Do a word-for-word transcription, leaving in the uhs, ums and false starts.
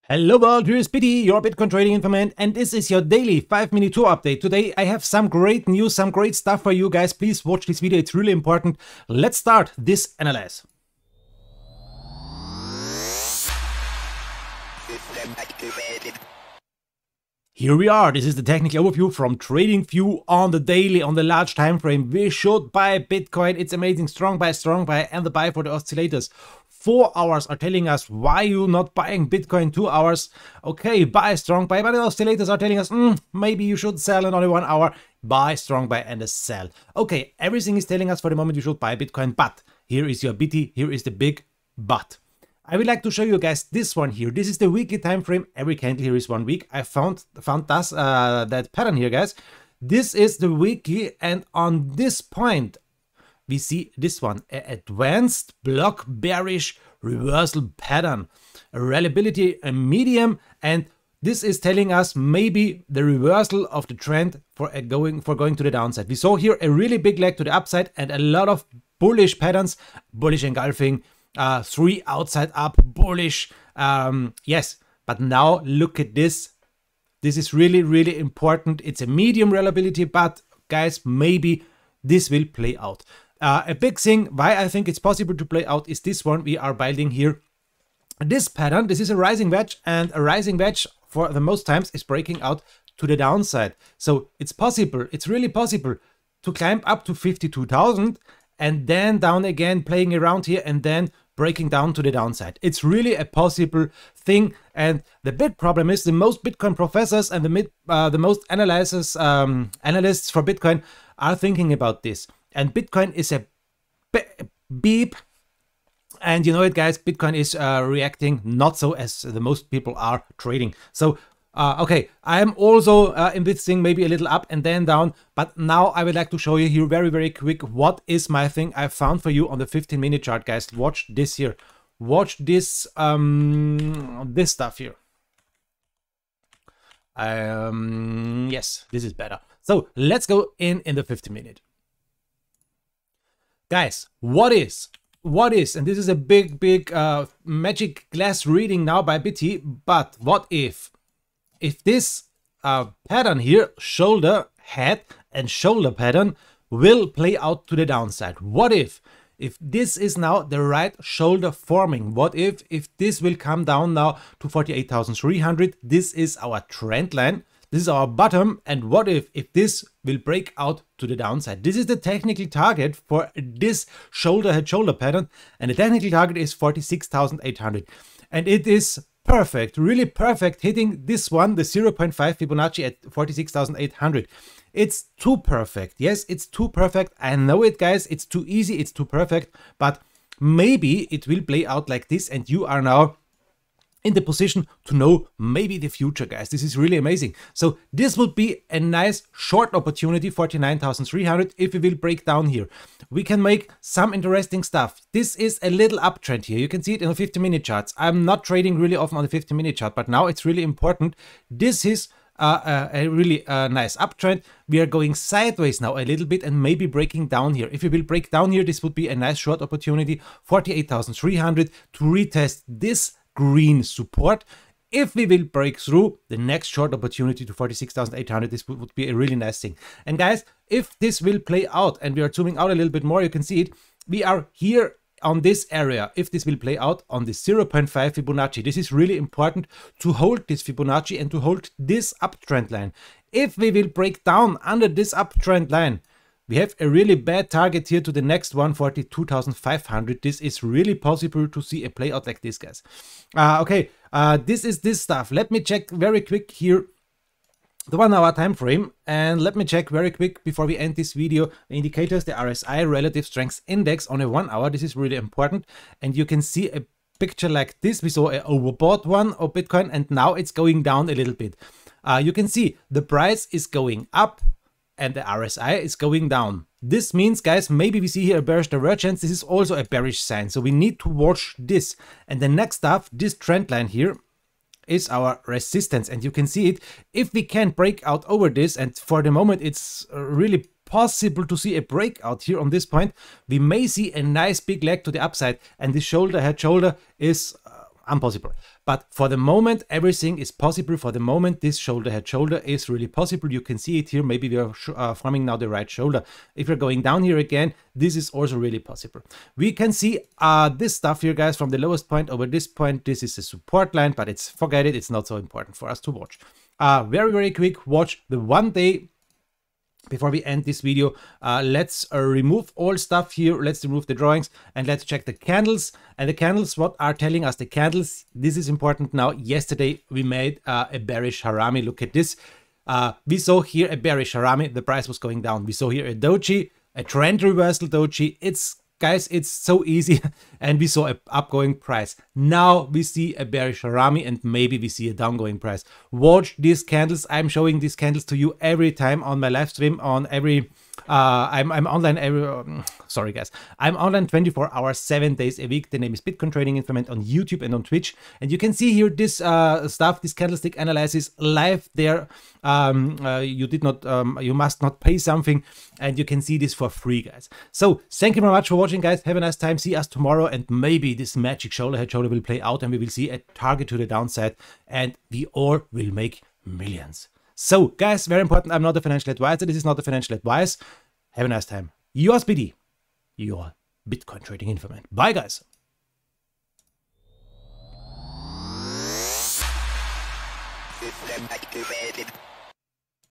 Hello world, here is Pity, your Bitcoin trading informant, and this is your daily five minute tour update. Today I have some great news, some great stuff for you guys. Please watch this video, it's really important. Let's start this analysis. Here we are, this is the technical overview from TradingView on the daily, on the large time frame. We should buy Bitcoin, it's amazing, strong buy, strong buy, and the buy for the oscillators. Four hours are telling us why you not buying Bitcoin. Two hours, okay, buy, strong buy, but the oscillators are telling us mm, maybe you should sell in only one hour. Buy, strong buy, and a sell. Okay, everything is telling us for the moment you should buy Bitcoin, but here is your bitty, here is the big but. I would like to show you guys this one here. This is the weekly time frame. Every candle here is one week. I found found that, uh, that pattern here, guys. This is the weekly, and on this point, we see this one, an advanced block bearish reversal pattern, a reliability, a medium, and this is telling us maybe the reversal of the trend for a going for going to the downside. We saw here a really big leg to the upside and a lot of bullish patterns, bullish engulfing. Uh, three outside up, bullish, um, yes, but now look at this. This is really, really important. It's a medium reliability, but guys, maybe this will play out. Uh, a big thing why I think it's possible to play out is this one we are building here. This pattern, this is a rising wedge, and a rising wedge for the most times is breaking out to the downside. So it's possible, it's really possible to climb up to fifty-two thousand and then down again, playing around here and then breaking down to the downside. It's really a possible thing, and the big problem is the most Bitcoin professors and the mid, uh, the most analysis um, analysts for Bitcoin are thinking about this. And Bitcoin is a beep, and you know it, guys. Bitcoin is uh, reacting not so as the most people are trading. So. Uh, okay, I am also uh, in this thing maybe a little up and then down, but now I would like to show you here very, very quick what is my thing I found for you on the fifteen minute chart, guys. Watch this here. Watch this, um, this stuff here. Um, yes, this is better. So let's go in in the fifteen minute. Guys, what is, what is, and this is a big, big uh, magic glass reading now by Bitty, but what if, If this uh, pattern here, shoulder, head, and shoulder pattern will play out to the downside? What if, if this is now the right shoulder forming? What if, if this will come down now to forty-eight thousand three hundred? This is our trend line. This is our bottom. And what if, if this will break out to the downside? This is the technical target for this shoulder, head, shoulder pattern. And the technical target is forty-six thousand eight hundred. And it is perfect, really perfect, hitting this one, the zero point five Fibonacci at forty-six thousand eight hundred. It's too perfect. Yes, it's too perfect. I know it, guys. It's too easy. It's too perfect. But maybe it will play out like this, and you are now in the position to know maybe the future, guys. This is really amazing. So this would be a nice short opportunity, forty-nine thousand three hundred, if we will break down here. We can make some interesting stuff. This is a little uptrend here. You can see it in the fifty minute charts. I'm not trading really often on the fifty minute chart, but now it's really important. This is uh, a, a really uh, nice uptrend. We are going sideways now a little bit and maybe breaking down here. If we will break down here, this would be a nice short opportunity, forty-eight thousand three hundred, to retest this green support. If we will break through the next short opportunity to forty-six thousand eight hundred, this would be a really nice thing. And guys, if this will play out, and we are zooming out a little bit more, you can see it, we are here on this area. If this will play out on the zero point five Fibonacci, this is really important to hold this Fibonacci and to hold this uptrend line. If we will break down under this uptrend line, we have a really bad target here to the next one, forty-two thousand five hundred. This is really possible to see a play out like this, guys. Uh, okay, uh, this is this stuff. Let me check very quick here the one hour time frame, and let me check very quick before we end this video the indicators, the R S I, Relative Strength Index, on a one hour. This is really important, and you can see a picture like this. We saw an overbought one of Bitcoin, and now it's going down a little bit. Uh, you can see the price is going up and the R S I is going down. This means, guys, maybe we see here a bearish divergence. This is also a bearish sign, so we need to watch this. And the next stuff, this trend line here, is our resistance, and you can see it. If we can break out over this, and for the moment it's really possible to see a breakout here on this point, we may see a nice big leg to the upside, and this shoulder, head, shoulder is uh, impossible. But for the moment, everything is possible. For the moment, this shoulder head shoulder is really possible. You can see it here. Maybe we are uh, forming now the right shoulder. If we're going down here again, this is also really possible. We can see uh, this stuff here, guys, from the lowest point over this point. This is a support line, but it's forget it. It's not so important for us to watch. Uh, very, very quick, watch the one day. Before we end this video, uh, let's uh, remove all stuff here. Let's remove the drawings and let's check the candles. And the candles, what are telling us the candles? This is important now. Yesterday, we made uh, a bearish harami. Look at this. Uh, we saw here a bearish harami. The price was going down. We saw here a doji, a trend reversal doji. It's Guys, it's so easy, and we saw an upgoing price. Now we see a bearish harami, and maybe we see a downgoing price. Watch these candles. I'm showing these candles to you every time on my live stream. On every, uh, I'm I'm online every. Um, sorry, guys, I'm online twenty-four hours, seven days a week. The name is Bitcoin Trading Informant on YouTube and on Twitch, and you can see here this uh, stuff, this candlestick analysis live there. Um, uh, you did not, um, you must not pay something, and you can see this for free, guys. So thank you very much for watching, guys. Have a nice time. See us tomorrow, and maybe this magic shoulder head shoulder will play out, and we will see a target to the downside, and we all will make millions. So, guys, very important. I'm not a financial advisor. This is not a financial advice. Have a nice time. Yours B D, your Bitcoin Trading Informant. Bye, guys. System activated.